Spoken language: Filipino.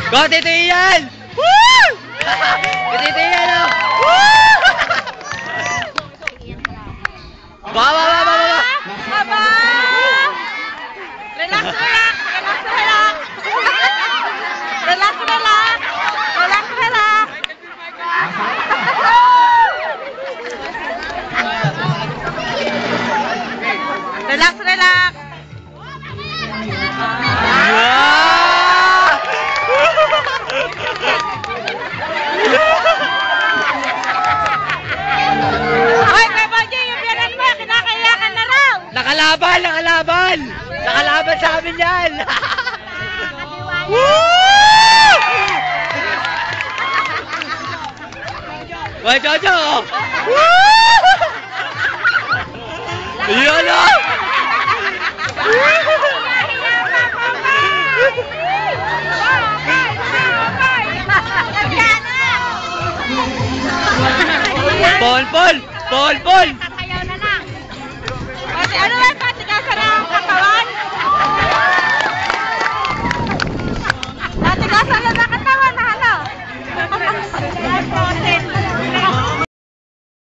Go, Tito Ian! Woo! Tito Ian, oh! Woo! Ba! Aba! Relax! Relax! Hoy, Kuya Bonji, yung biyanan mo, kinakailangan na raw! Nakalaban! Nakalaban sa amin yan! Wait, Jojo! Yun, oh! Paul!